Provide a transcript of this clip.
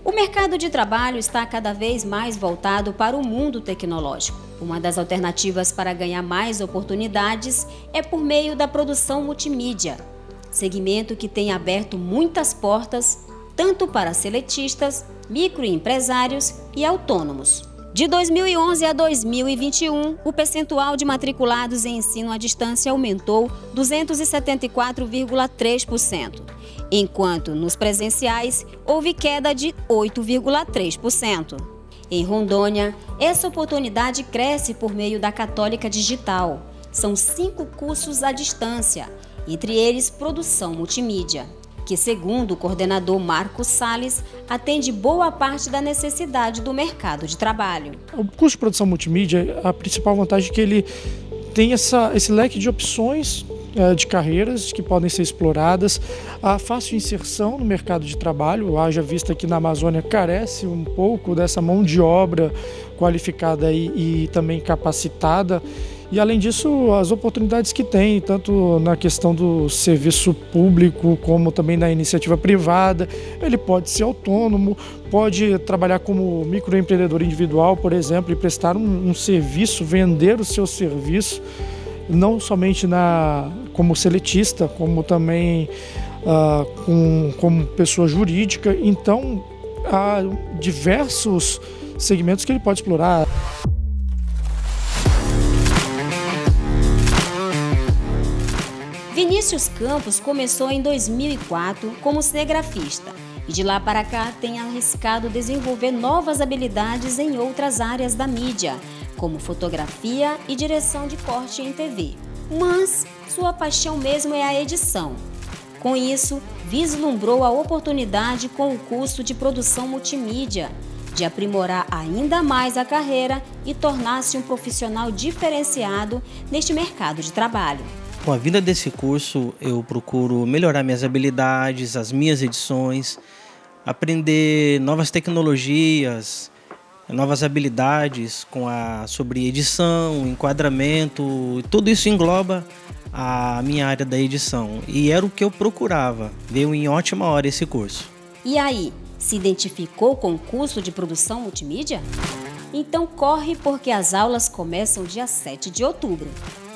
O mercado de trabalho está cada vez mais voltado para o mundo tecnológico. Uma das alternativas para ganhar mais oportunidades é por meio da produção multimídia, segmento que tem aberto muitas portas, tanto para seletistas, microempresários e autônomos. De 2011 a 2021, o percentual de matriculados em ensino à distância aumentou 274,3%, enquanto nos presenciais houve queda de 8,3%. Em Rondônia, essa oportunidade cresce por meio da Católica Digital. São 5 cursos à distância, entre eles produção multimídia, que, segundo o coordenador Marcos Salles, atende boa parte da necessidade do mercado de trabalho. O curso de produção multimídia, a principal vantagem é que ele tem esse leque de opções de carreiras que podem ser exploradas, a fácil inserção no mercado de trabalho, haja vista que na Amazônia carece um pouco dessa mão de obra qualificada e também capacitada. E, além disso, as oportunidades que tem, tanto na questão do serviço público, como também na iniciativa privada. Ele pode ser autônomo, pode trabalhar como microempreendedor individual, por exemplo, e prestar um serviço, vender o seu serviço, não somente como seletista, como também como pessoa jurídica. Então, há diversos segmentos que ele pode explorar. Vinícius Campos começou em 2004 como cinegrafista e de lá para cá tem arriscado desenvolver novas habilidades em outras áreas da mídia, como fotografia e direção de corte em TV. Mas sua paixão mesmo é a edição. Com isso, vislumbrou a oportunidade com o curso de produção multimídia, de aprimorar ainda mais a carreira e tornar-se um profissional diferenciado neste mercado de trabalho. Com a vinda desse curso, eu procuro melhorar minhas habilidades, as minhas edições, aprender novas tecnologias, novas habilidades sobre edição, enquadramento. Tudo isso engloba a minha área da edição e era o que eu procurava. Veio em ótima hora esse curso. E aí, se identificou com o curso de produção multimídia? Então corre, porque as aulas começam dia 7 de outubro.